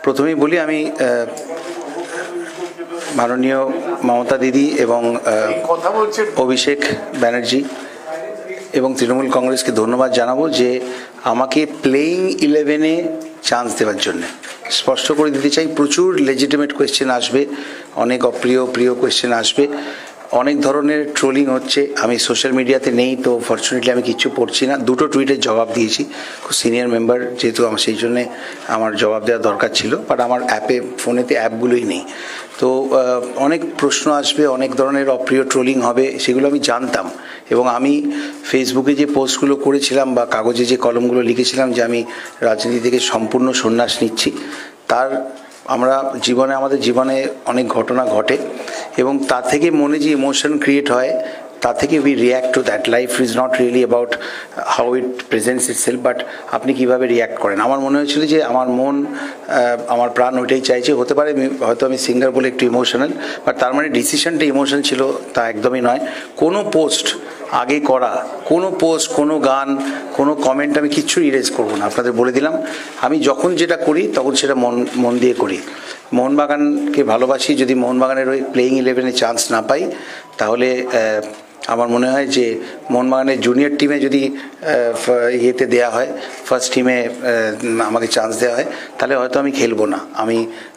প্রথমেই বলি আমি মাননীয় মমতা দিদি এবং অভিষেক ব্যানার্জি এবং তৃণমূল কংগ্রেসকে ধন্যবাদ জানাবো যে আমাকে প্লেইং 11-এ চান্স দেওয়ার জন্য। স্পষ্ট করে দিতে চাই, প্রচুর লেজিটিমেট কোয়েশ্চেন আসবে, অনেক প্রিয় কোয়েশ্চেন আসবে, অনেক ধরনের ট্রোলিং হচ্ছে। আমি সোশ্যাল মিডিয়াতে নেই, তো ফর্চুনেটলি আমি কিচ্ছু পড়ছি না। দুটো টুইটের জবাব দিয়েছি, খুব সিনিয়র মেম্বার যেহেতু আমার, সেই জন্যে আমার জবাব দেওয়া দরকার ছিল, বাট আমার ফোনেতে অ্যাপগুলোই নেই। তো অনেক প্রশ্ন আসবে, অনেক ধরনের অপ্রিয় ট্রোলিং হবে, সেগুলো আমি জানতাম। এবং আমি ফেসবুকে যে পোস্টগুলো করেছিলাম বা কাগজে যে কলমগুলো লিখেছিলাম যে আমি রাজনীতি থেকে সম্পূর্ণ সন্ন্যাস নিচ্ছি, তার আমাদের জীবনে অনেক ঘটনা ঘটে এবং তা থেকে মনে যে ইমোশন ক্রিয়েট হয়, তা থেকে we react to that. Life is not really about how it presents itself, but আপনি কীভাবে রিয়্যাক্ট করেন। আমার মনে হয়েছিল যে আমার মন, আমার প্রাণ ওইটাই চাইছে। হতে পারে হয়তো আমি সিঙ্গার বলে একটু ইমোশনাল, বাট তার মানে ডিসিশনটা ইমোশন ছিল তা একদমই নয়। কোনো পোস্ট আগে করা, কোনো পোস্ট, কোনো গান, কোনো কমেন্ট আমি কিচ্ছু ইরেজ করবো না, আপনাদের বলে দিলাম। আমি যখন যেটা করি তখন সেটা মন দিয়ে করি। মোহনবাগানকে ভালোবাসি। যদি মোহনবাগানের ওই প্লেইং 11-এ চান্স না পাই, তাহলে আমার মনে হয় যে মোহনবাগানের জুনিয়র টিমে যদি ইয়েতে দেওয়া হয়, ফার্স্ট টিমে আমাকে চান্স দেওয়া হয়, তাহলে হয়তো আমি খেলবো না। আমি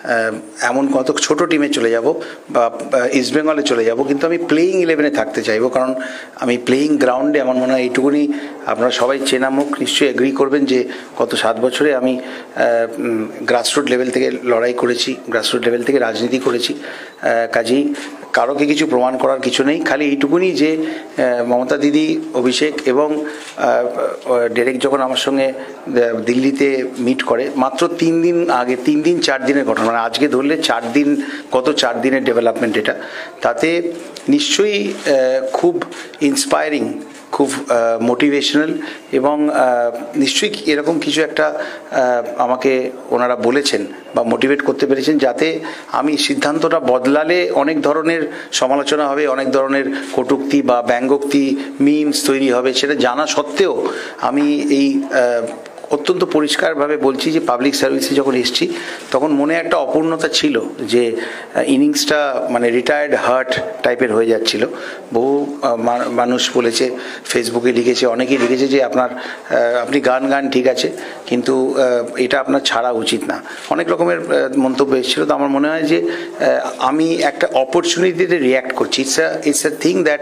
এমন কত ছোট টিমে চলে যাব বা ইস্টবেঙ্গলে চলে যাব, কিন্তু আমি প্লেইং 11-এ থাকতে চাইবো। কারণ আমি প্লেইং গ্রাউন্ডে, আমার মনে হয় এইটুকুনি আপনারা সবাই চেনা মুখ, নিশ্চয়ই এগ্রি করবেন যে গত 7 বছরে আমি গ্রাসরুট লেভেল থেকে লড়াই করেছি, গ্রাসরুট লেভেল থেকে রাজনীতি করেছি। কাজেই কারোকে কিছু প্রমাণ করার কিছু নেই। খালি এইটুকুনি যে মমতা দিদি, অভিষেক এবং ডেরেক যখন আমার সঙ্গে দিল্লিতে মিট করে, মাত্র 3 দিন আগে, 3 দিন 4 দিনের ঘটনা, মানে আজকে ধরলে 4 দিন, গত 4 দিনের ডেভেলপমেন্ট এটা, তাতে নিশ্চয়ই খুব ইন্সপায়ারিং, খুব মোটিভেশনাল এবং নিশ্চয়ই এরকম কিছু একটা আমাকে ওনারা বলেছেন বা মোটিভেট করতে পেরেছেন, যাতে আমি সিদ্ধান্তটা বদলালে অনেক ধরনের সমালোচনা হবে, অনেক ধরনের কটূক্তি বা ব্যঙ্গোক্তি, মিমস তৈরি হবে। সেটা জানা সত্ত্বেও আমি এই অত্যন্ত পরিষ্কারভাবে বলছি যে পাবলিক সার্ভিসে যখন এসেছি, তখন মনে একটা অপূর্ণতা ছিল যে ইনিংসটা মানে রিটায়ার্ড হার্ট টাইপের হয়ে যাচ্ছিল। বহু মানুষ বলেছে, ফেসবুকে লিখেছে, অনেকেই লিখেছে যে আপনি গান ঠিক আছে, কিন্তু এটা আপনার ছাড়া উচিত না, অনেক রকমের মন্তব্য এসেছিল। তো আমার মনে হয় যে আমি একটা অপরচুনিটিতে রিয়্যাক্ট করছি। ইটস আ থিং দ্যাট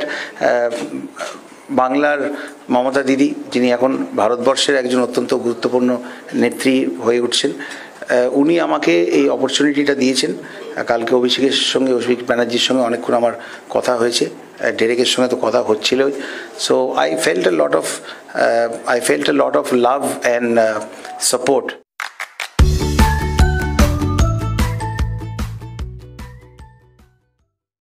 বাংলার মমতা দিদি, যিনি এখন ভারতবর্ষের একজন অত্যন্ত গুরুত্বপূর্ণ নেত্রী হয়ে উঠছেন, উনি আমাকে এই অপরচুনিটিটা দিয়েছেন। কালকে অভিষেক ব্যানার্জির সঙ্গে অনেকক্ষণ আমার কথা হয়েছে, ডেরেকের সঙ্গে তো কথা হচ্ছিলই। So I felt a lot of love and support